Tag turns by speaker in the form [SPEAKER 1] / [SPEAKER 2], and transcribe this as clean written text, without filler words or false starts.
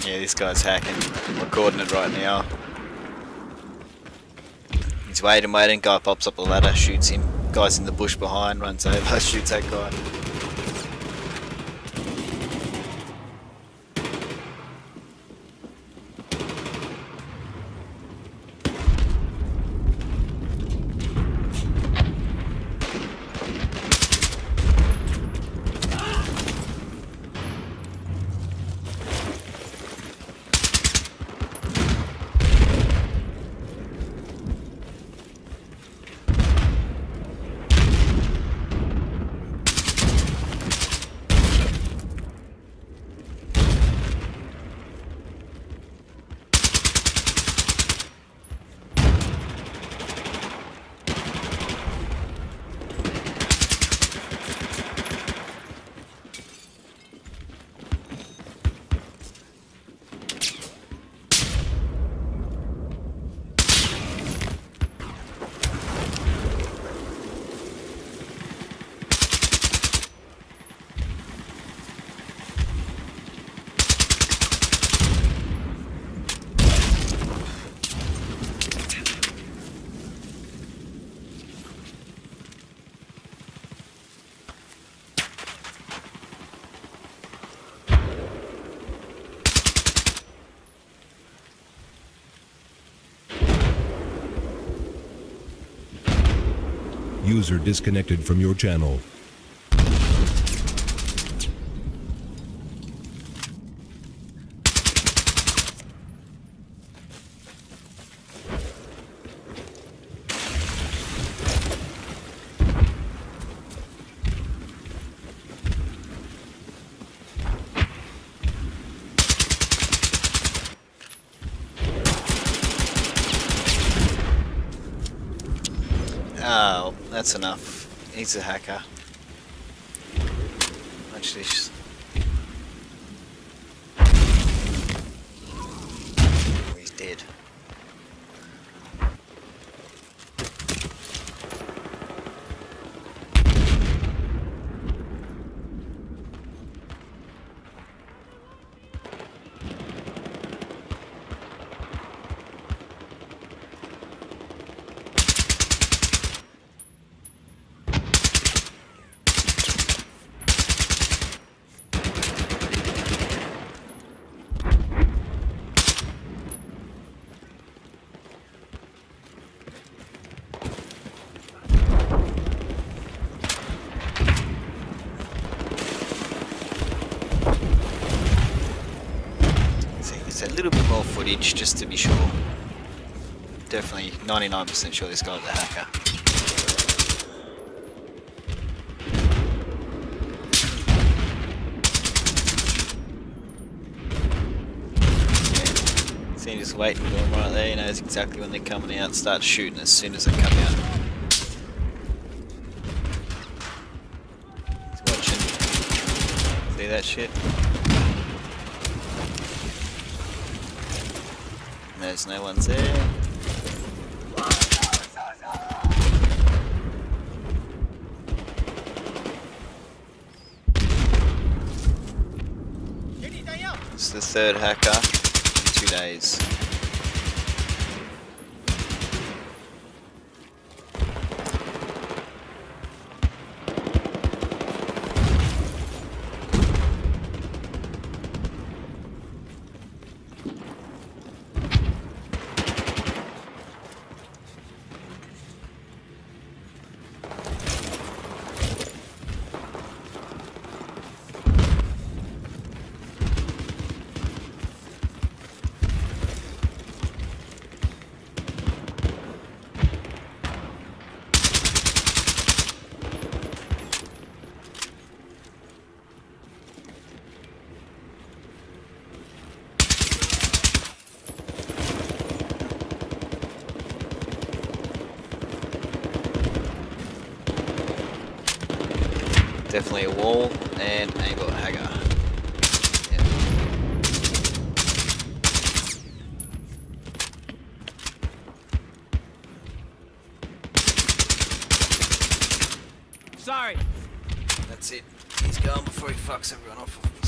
[SPEAKER 1] Yeah, this guy's hacking. I'm recording it right now. He's waiting, guy pops up the ladder, shoots him. Guy's in the bush behind, runs over, shoots that guy.
[SPEAKER 2] User disconnected from your channel.
[SPEAKER 1] Oh, that's enough. He's a hacker. Watch this. He's dead. A little bit more footage just to be sure. Definitely 99% sure this guy's a hacker. Yeah. See him just waiting for him right there, he knows exactly when they're coming out, starts shooting as soon as they come out. He's watching. See that shit? There's no one's there. It's the third hacker in 2 days. Definitely a wall and a hanger. Yeah.
[SPEAKER 3] Sorry.
[SPEAKER 1] That's it. He's gone before he fucks everyone off.